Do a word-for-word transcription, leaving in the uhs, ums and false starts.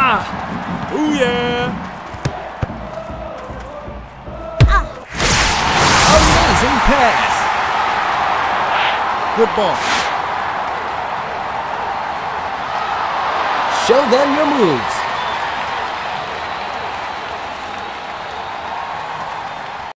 Ooh, yeah. Amazing pass. Good ball. Show them your moves.